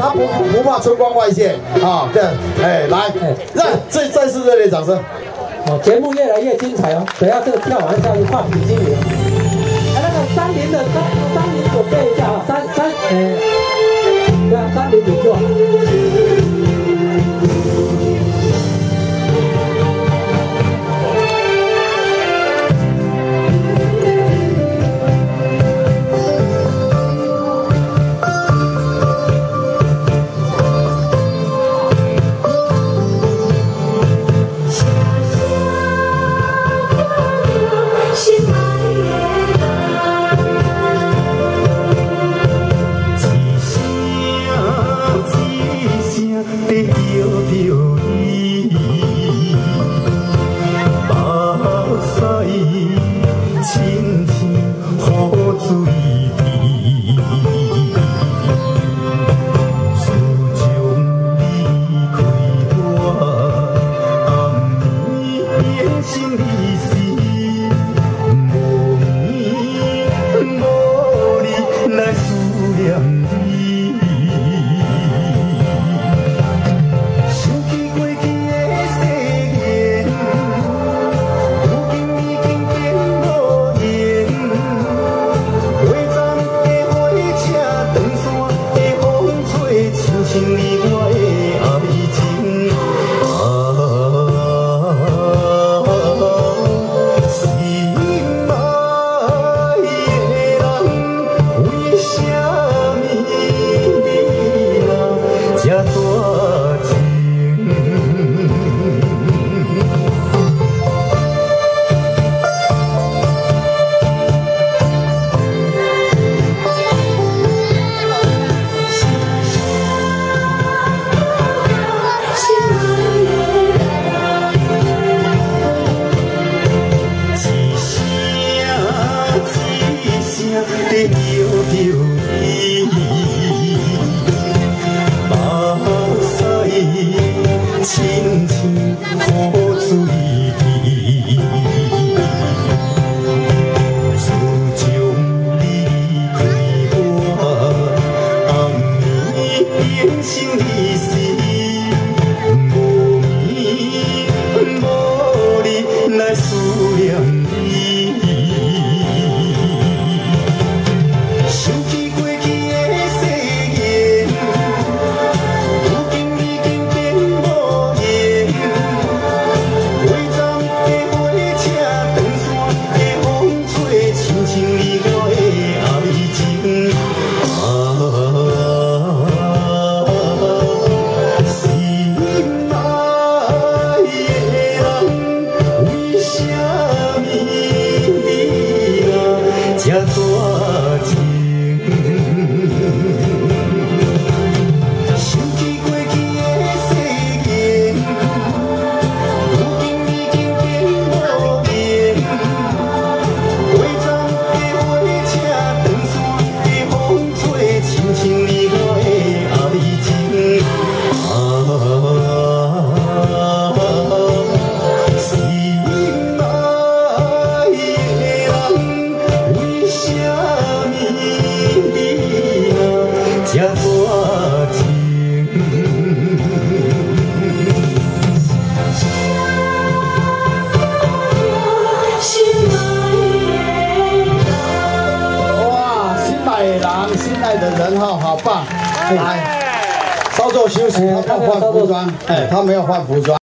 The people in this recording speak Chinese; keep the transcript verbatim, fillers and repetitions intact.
他不不怕春光外泄啊，对，哎，来，让再再次热烈掌声。 哦，节目越来越精彩哦，等下这个跳完下去换比基尼。哎，那个三零的三三零准备一下啊，三三，哎，对啊，三零不错。 的人哈，好棒！来，稍作休息，他没有换服装，哎，他没有换服装。